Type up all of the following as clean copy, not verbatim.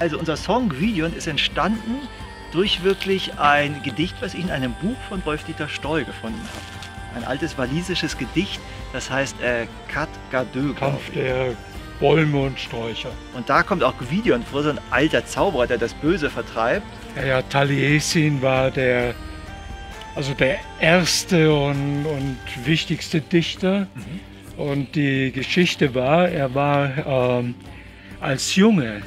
Also unser Song Gwydion ist entstanden durch wirklich ein Gedicht, was ich in einem Buch von Wolf-Dieter Stoll gefunden habe. Ein altes walisisches Gedicht, das heißt Cat Gadö. Kampf der Bäume und Sträucher. Und da kommt auch Gwydion vor, so ein alter Zauberer, der das Böse vertreibt. Ja, Taliesin war der erste und wichtigste Dichter. Und die Geschichte war, er war als Junge,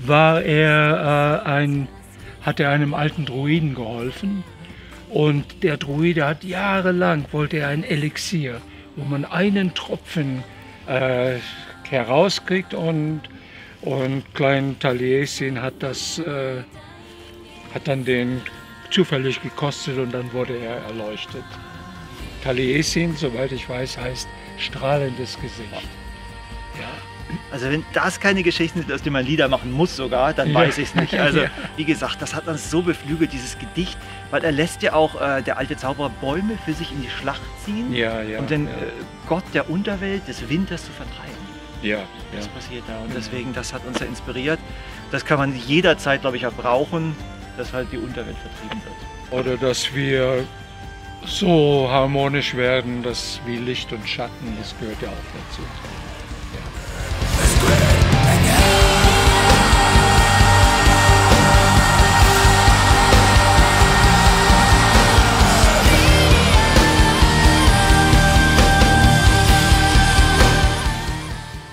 hat er einem alten Druiden geholfen. Und der Druide hat jahrelang, wollte er ein Elixier, wo man einen Tropfen herauskriegt, und klein Taliesin hat dann den zufällig gekostet und dann wurde er erleuchtet. Taliesin, soweit ich weiß, heißt strahlendes Gesicht. Ja. Also wenn das keine Geschichten sind, aus denen man Lieder machen muss sogar, dann weiß ich es nicht. Also wie gesagt, das hat uns so beflügelt, dieses Gedicht, weil er lässt ja auch, der alte Zauberer, Bäume für sich in die Schlacht ziehen, um den Gott der Unterwelt, des Winters zu vertreiben. Das passiert da und deswegen, das hat uns ja inspiriert. Das kann man jederzeit, glaube ich, auch brauchen, dass halt die Unterwelt vertrieben wird. Oder dass wir so harmonisch werden, dass wie Licht und Schatten, das gehört ja auch dazu.